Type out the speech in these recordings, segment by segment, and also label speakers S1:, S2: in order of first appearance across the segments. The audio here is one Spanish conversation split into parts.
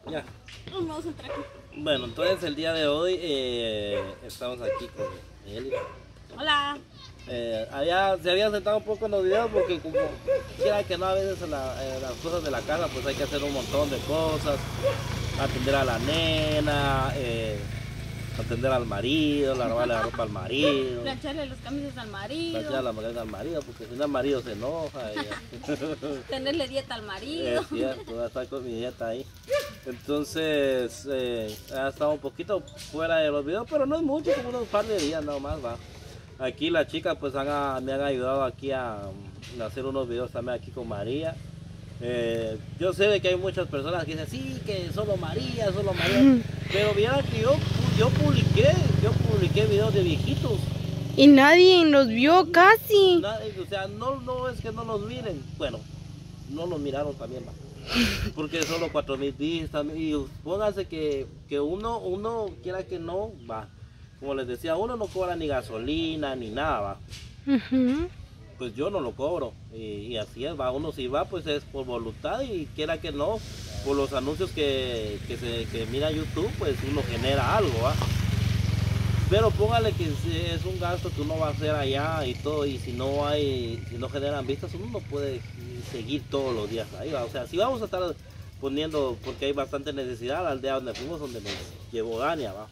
S1: Ya.
S2: Vamos a entrar aquí.
S1: Bueno, entonces el día de hoy estamos aquí con Eli.
S2: Hola.
S1: Se había sentado un poco en los videos porque como quiera que no, a veces las cosas de la casa pues hay que hacer un montón de cosas, atender a la nena, atender al marido, lavarle la ropa al marido,
S2: Plancharle los camisas al marido.
S1: planchar la maleta al marido, porque si no el marido se enoja.
S2: Tenerle dieta al marido.
S1: Es cierto, voy a estar con mi dieta ahí. Entonces, ha estado un poquito fuera de los videos, pero no es mucho, como unos par de días nada más, va. Aquí las chicas pues me han ayudado aquí a hacer unos videos también aquí con María. Yo sé de que hay muchas personas que dicen, sí, que solo María, pero vieran que yo publiqué videos de viejitos.
S3: Y nadie los vio casi.
S1: O sea, no es que no los miren, bueno, no los miraron también, va. Porque solo 4,000 vistas, y pónganse que uno quiera que no, va. Como les decía, uno no cobra ni gasolina ni nada, va. Pues yo no lo cobro, y así es, va. Uno si va pues es por voluntad, y quiera que no, por los anuncios que mira YouTube, pues uno genera algo, va. Pero póngale que es un gasto que uno va a hacer allá y todo, y si no generan vistas, uno no puede seguir todos los días ahí, ¿va? O sea, si vamos a estar poniendo, porque hay bastante necesidad, la aldea donde fuimos, donde nos llevó Dania, ¿va?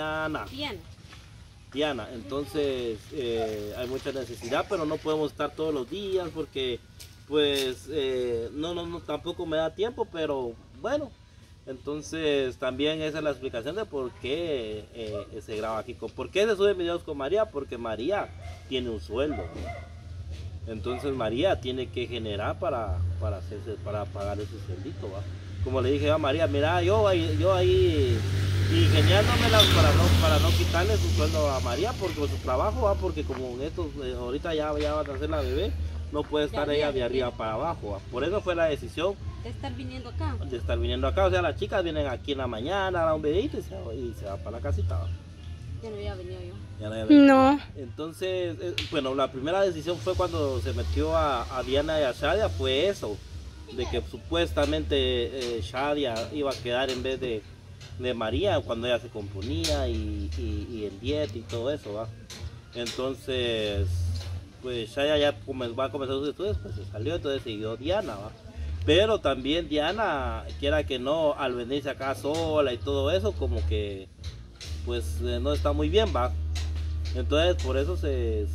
S1: Diana, entonces hay mucha necesidad, pero no podemos estar todos los días porque pues tampoco me da tiempo, pero bueno. Entonces también esa es la explicación de por qué se graba aquí. ¿Por qué se suben videos con María? Porque María tiene un sueldo. Entonces María tiene que generar para pagar ese sueldito, ¿va? Como le dije a María, mira, yo ahí ingeniándomelas para no quitarle su sueldo a María porque su trabajo, ¿va? Porque como en estos, ahorita ya van a hacer la bebé, no puede estar ella de arriba para abajo, ¿va? Por eso fue la decisión
S2: De estar viniendo acá.
S1: de estar viniendo acá. O sea, las chicas vienen aquí en la mañana, dan un videito y se va para la casita, ¿va?
S2: Ya no había venido yo.
S1: Ya no había venido.
S3: No.
S1: Entonces, bueno, la primera decisión fue cuando se metió a Diana y a Shadia, fue eso, de que supuestamente Shadia iba a quedar en vez de María cuando ella se componía y el diet y todo eso, ¿va? Entonces, pues Shadia ya va a comenzar sus estudios, pues se salió, entonces siguió Diana, ¿va? Pero también Diana, quiera que no, al venirse acá sola y todo eso, como que pues no está muy bien, va. Entonces por eso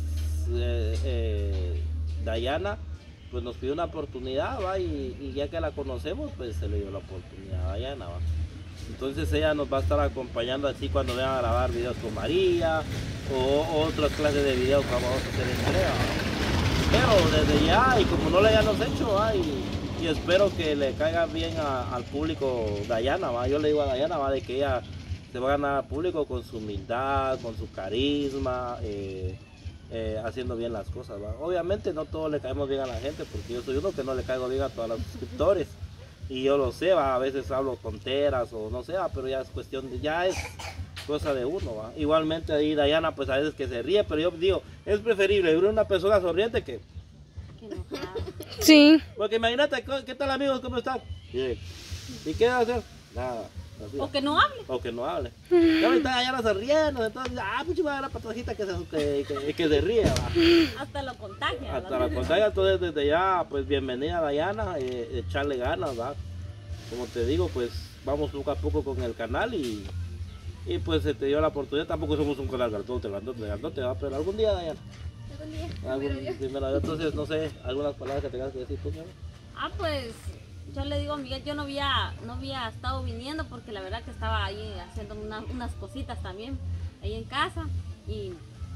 S1: Diana pues nos pidió una oportunidad, va, y ya que la conocemos, pues se le dio la oportunidad a Diana, va. Entonces ella nos va a estar acompañando así cuando vayan a grabar videos con María o otras clases de videos que vamos a hacer en Corea, ¿va? Pero desde ya, y como no le hayamos hecho, ¿va? Y espero que le caiga bien al público Diana, ¿va? Yo le digo a Diana, ¿va? De que ella se va a ganar al público con su humildad, con su carisma, haciendo bien las cosas, ¿va? Obviamente no todos le caemos bien a la gente, porque yo soy uno que no le caigo bien a todos los suscriptores, y yo lo sé, ¿va? A veces hablo tonteras o no sé, ¿va? Pero ya es cuestión ya es cosa de uno, ¿va? Igualmente ahí Diana pues a veces que se ríe, pero yo digo, es preferible ver una persona sonriente que
S2: enojada.
S3: Sí.
S1: porque imagínate, ¿qué tal amigos? ¿Cómo están? Bien. ¿Y qué va a hacer? Nada. Así.
S2: O que no hable.
S1: O que no hable. Y ahorita ya no se ríen, entonces, pues chiva la patojita que se ríe, va.
S2: Hasta lo contagia.
S1: Hasta la contagia, entonces desde ya, pues bienvenida Diana, echarle ganas, va. Como te digo, pues vamos poco a poco con el canal y pues se te dio la oportunidad. Tampoco somos un canal grandote, va, pero algún día, Diana. Primero, entonces, no sé, algunas palabras que tengas que decir tú, ¿no?
S2: Pues yo le digo a Miguel, yo no había estado viniendo porque la verdad que estaba ahí haciendo unas cositas también ahí en casa, y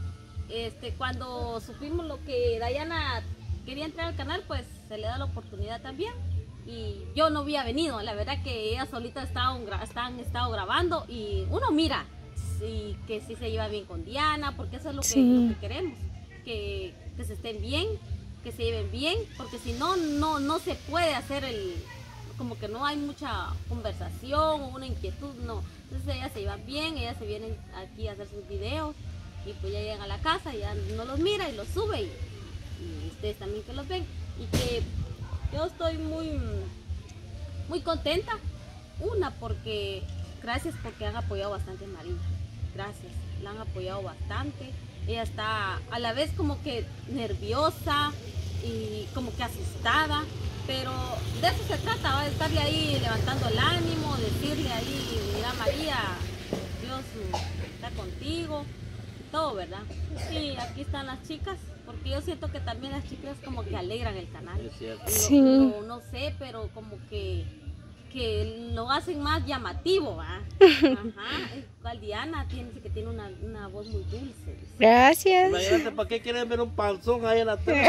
S2: cuando supimos lo que Diana quería entrar al canal, pues se le da la oportunidad también, y yo no había venido. La verdad que ella solita han estado grabando, y uno mira que sí se lleva bien con Diana, porque eso es lo que queremos, que se estén bien, que se lleven bien, porque si no, no se puede hacer como que no hay mucha conversación o una inquietud, no. Entonces ellas se llevan bien, ellas se vienen aquí a hacer sus videos, y pues ya llegan a la casa, ya no los mira y los sube, y ustedes también que los ven, y que yo estoy muy contenta Una, porque gracias porque han apoyado bastante a María. Gracias, la han apoyado bastante. Ella está a la vez como que nerviosa y como que asustada, pero de eso se trata, ¿va? De estarle ahí levantando el ánimo, decirle ahí, mira María, Dios está contigo, todo, ¿verdad? Y aquí están las chicas, porque yo siento que también las chicas como que alegran el canal.
S1: Es cierto.
S3: Sí.
S2: No sé, pero como que lo hacen más llamativo, ¿va? Ajá, igual Diana dice que tiene una voz muy dulce.
S3: Gracias.
S1: Imagínate, ¿para qué quieren ver un panzón ahí en la tele?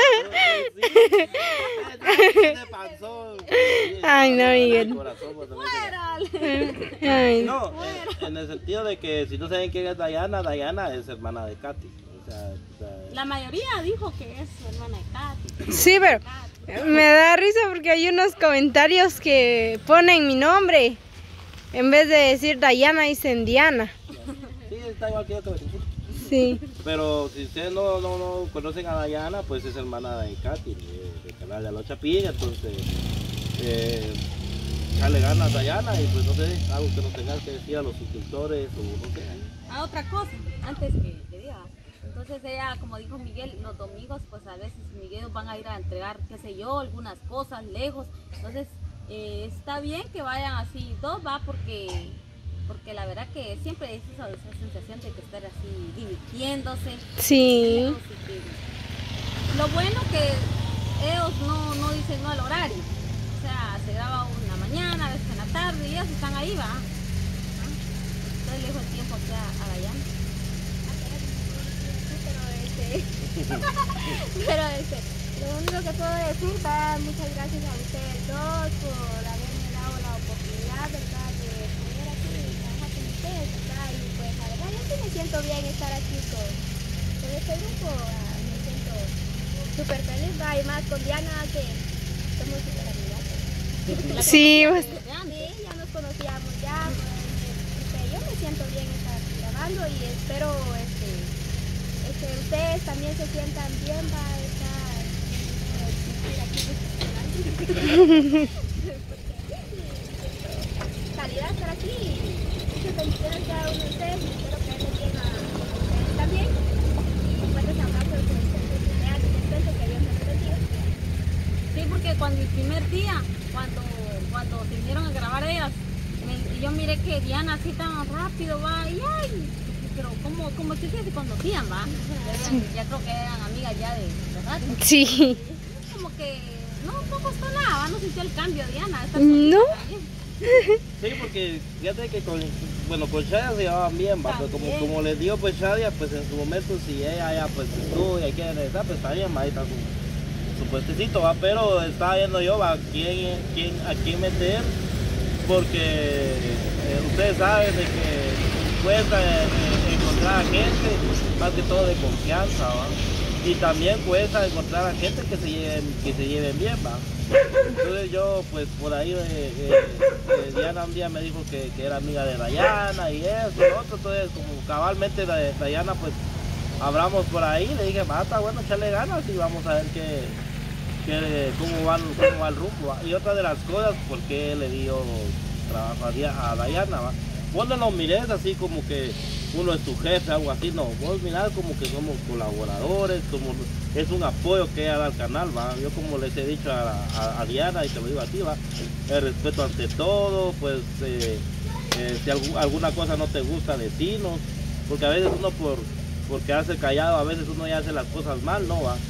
S1: Tiene panzón.
S3: Ay, no, Miguel.
S1: Corazón, pues, también
S2: ¡Fuérale!
S3: Ay.
S1: no, en el sentido de que si no saben quién es Dayana, Dayana es hermana de Katy. O sea,
S2: La mayoría dijo que es su hermana de Katy.
S3: Sí, pero me da risa porque hay unos comentarios que ponen mi nombre. En vez de decir Dayana, dicen Diana.
S1: sí, está igual que yo.
S3: Sí.
S1: Pero si ustedes no conocen a Dayana, pues es hermana de Katy, del canal de Los Chapín, entonces dale ganas a Dayana y pues no sé, algo que nos tengas que decir a los suscriptores o no sé.
S2: A otra cosa, antes que diga. Entonces ella, como dijo Miguel, los domingos pues a veces Miguel van a ir a entregar, qué sé yo, algunas cosas lejos. Entonces está bien que vayan así dos, va, porque la verdad que siempre es esa sensación de que estar así divirtiéndose.
S3: Sí.
S2: Lo bueno que ellos no dicen no al horario. O sea, se graba una mañana, a veces en la tarde y ellos están ahí, va. Entonces le dejo el tiempo aquí a Dayana.
S4: Pero lo único que puedo decir es muchas gracias a ustedes dos por haberme dado la oportunidad, ¿verdad?, de poder aquí trabajar con ustedes, ¿verdad? Y pues la verdad yo sí me siento bien estar aquí con este grupo, me siento súper feliz, ¿verdad? Y más con Diana, que somos súper amigas.
S3: Sí,
S4: Sí, ya nos conocíamos ya, pues, yo me siento bien estar aquí grabando y espero que ustedes también se sientan bien, va a estar calidad estar aquí y muchas bendiciones a cada uno de ustedes y espero que les bien a ustedes también y fuertes abrazos que Dios me los bendiga.
S2: Sí, porque cuando el primer día, cuando se vinieron a grabar ellas, yo miré que Diana así tan rápido va y ay, pero como si se conocían, va. Ya creo que eran amigas ya de verdad.
S3: sí.
S2: Como que no costó nada, ¿va? No sintió el cambio Diana.
S3: No.
S1: Sí, porque fíjate que con Shadia se llevaban bien, va, pues como les digo, pues Shadia, pues en su momento si ella ya pues estudia y quiere regresar, pues está bien, va, ahí está su puestecito, va, pero estaba viendo yo, va, a quién meter, porque ustedes saben de que cuesta encontrar a gente, más que todo de confianza, ¿va? Y también cuesta encontrar a gente que se lleven bien, ¿va? Entonces yo, pues por ahí, Diana un día me dijo que era amiga de Dayana y eso y lo otro, entonces como cabalmente Dayana, pues hablamos por ahí, le dije, está bueno, echarle ganas y vamos a ver cómo va el rumbo, ¿va? Y otra de las cosas, porque le dio trabajo a Dayana, ¿va? Vos no nos mires así como que uno es tu jefe, algo así, no, vos mirás como que somos colaboradores, como es un apoyo que ella da al canal, va. Yo como les he dicho a Diana y te lo digo a ti, va, el respeto ante todo, pues si alguna cosa no te gusta, decinos, porque a veces uno por quedarse callado, a veces uno ya hace las cosas mal, no va.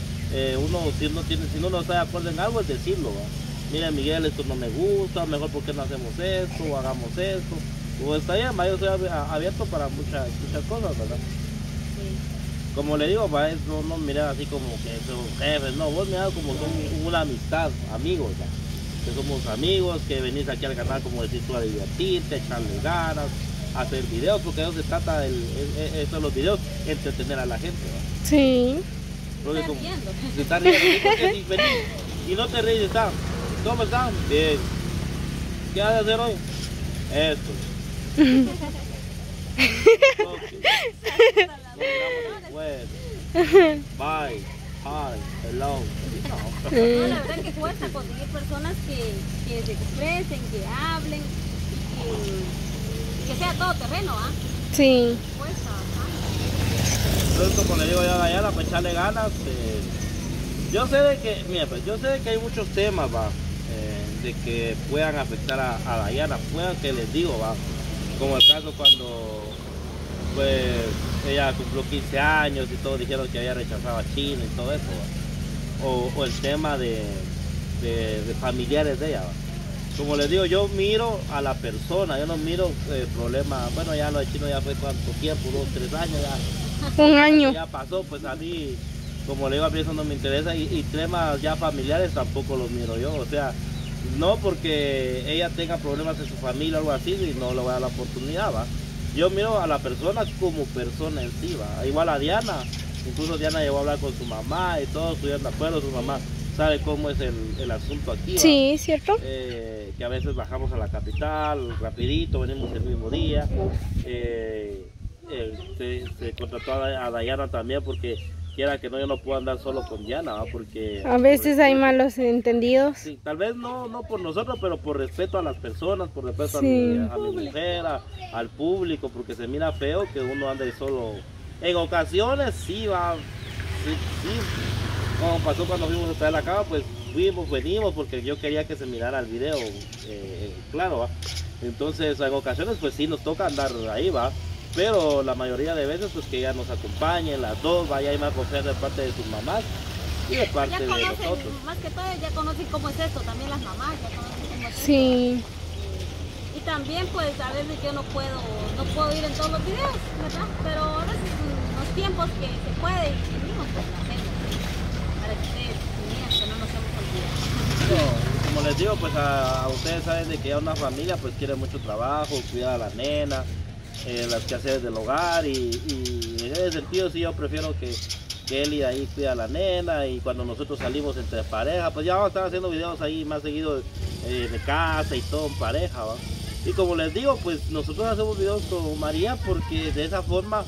S1: Si uno no está de acuerdo en algo, es decirlo, va. Mira Miguel, esto no me gusta, mejor porque no hacemos esto, o hagamos esto. Pues está bien, yo estoy abierto para muchas cosas, ¿verdad?
S2: Sí.
S1: Como le digo, no mirad así como que son jefes, no, vos mirad como son una amistad, amigos, ¿verdad? Que somos amigos, que venís aquí al canal, como decís tú, a divertirte, echarle ganas, hacer videos, porque de eso se trata eso, los videos, entretener a la gente, ¿verdad?
S3: Sí.
S1: Porque
S2: Está riendo.
S1: se está riendo, porque si venís y no te ríes, ¿cómo están? Bien. ¿Qué vas a hacer hoy? Esto. Bye. Hi, hello. No.
S2: No, la verdad que cuesta conseguir personas que se expresen, que hablen y que sea todo terreno, ¿ah?
S3: Sí.
S2: Cuesta bastante.
S1: Entonces, como le digo yo a Dayana, pues echarle ganas. Yo sé de que, mira, pues, yo sé de que hay muchos temas, va, de que puedan afectar a Dayana, puedan que les digo, va, como el caso cuando, pues, ella cumplió 15 años y todos dijeron que había rechazado a China y todo eso, va. O el tema de familiares de ella, va. Como les digo, yo miro a la persona, yo no miro problemas. Bueno, ya lo de Chino ya fue cuánto tiempo, 2, 3 años ya.
S3: Un año.
S1: Ya pasó, pues a mí, como le digo, a mí eso no me interesa y temas ya familiares tampoco los miro yo. O sea, no porque ella tenga problemas en su familia o algo así y no le voy a dar la oportunidad, va. Yo miro a la persona como persona en sí, va. Igual a Diana, incluso Diana llegó a hablar con su mamá y todos estuvieron de acuerdo, su mamá sabe cómo es el asunto aquí, ¿va?
S3: Sí, ¿cierto?
S1: Que a veces bajamos a la capital rapidito, venimos el mismo día. Se contrató a Dayana también porque quiera que no, yo no puedo andar solo con Diana, ¿va? Porque
S3: A veces hay malos entendidos.
S1: sí, tal vez no por nosotros, pero por respeto a las personas, por respeto
S3: Sí.
S1: a mi mujer, al público, porque se mira feo que uno ande solo. En ocasiones sí va, sí, como pasó cuando fuimos a traer la cama, pues venimos porque yo quería que se mirara el video, claro, ¿va? Entonces en ocasiones pues sí nos toca andar ahí, va, pero la mayoría de veces pues que ella nos acompañe, las dos, vaya y más confianza de parte de sus mamás y de parte
S2: Ya
S1: de
S2: conocen,
S1: nosotros.
S2: más que todo ya conocen cómo es esto, también las mamás ya conocen cómo es esto.
S3: Sí.
S2: Y también pues a veces yo no puedo ir en todos los videos, ¿verdad? Pero a veces en los tiempos que se puede y venimos pues lo hacemos, para que ustedes vean que no nos hemos olvidado.
S1: No, como les digo, pues a ustedes saben de que ya una familia pues quiere mucho trabajo, cuidar a la nena, las quehaceres del hogar y en ese sentido sí yo prefiero que él y ahí cuida a la nena y cuando nosotros salimos entre pareja, pues ya vamos a estar haciendo videos ahí más seguido de casa y todo en pareja, ¿va? Y como les digo, pues nosotros hacemos videos con María porque de esa forma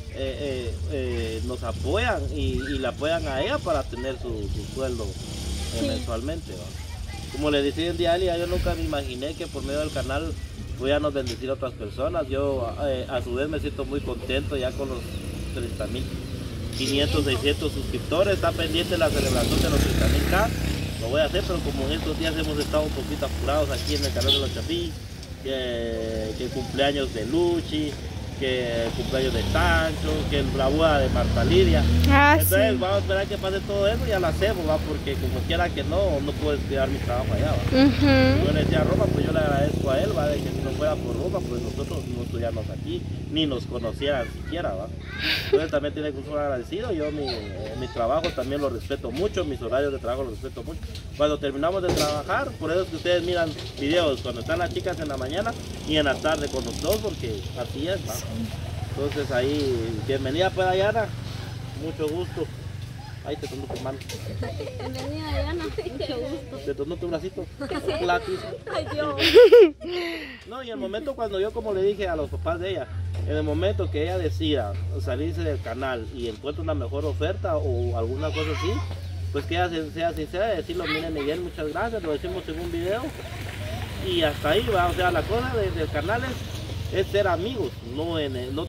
S1: nos apoyan y la apoyan a ella para tener su sueldo mensualmente, ¿va? Como le decía en Dialia, yo nunca me imaginé que por medio del canal podíamos bendecir a otras personas. Yo a su vez me siento muy contento ya con los 30.500, 600 suscriptores. Está pendiente la celebración de los 30.000K. Lo voy a hacer, pero como en estos días hemos estado un poquito apurados aquí en el canal de los Chapí, que cumpleaños de Luchi, que el cumpleaños de Tancho, que la boda de Marta Lidia. Entonces
S3: Sí.
S1: vamos a esperar que pase todo eso y ya lo hacemos, ¿va? Porque como quiera que no puedo descuidar mi trabajo allá, ¿va?
S3: Ujú.
S1: Yo le decía a Roma, pues yo le agradezco a él, ¿va? De que si no fuera por Roma, pues nosotros no estuviéramos aquí, ni nos conocieran siquiera, ¿va? Entonces también tiene que ser agradecido. Yo mi trabajo también lo respeto mucho, mis horarios de trabajo los respeto mucho. Cuando terminamos de trabajar, por eso es que ustedes miran videos cuando están las chicas en la mañana y en la tarde con los dos, porque así es, ¿va? Entonces ahí, bienvenida pues Dayana, mucho gusto. Ahí te tomo tu mano,
S2: Bienvenida Diana, mucho gusto.
S1: te tomo tu bracito, gratis.
S2: Ay Dios.
S1: No, y el momento cuando yo, como le dije a los papás de ella, en el momento que ella decida salirse del canal y encuentre una mejor oferta o alguna cosa así, pues que ella sea sincera y decirlo, miren Miguel, muchas gracias, lo decimos en un video y hasta ahí va. O sea, la cosa del canal es ser amigos, no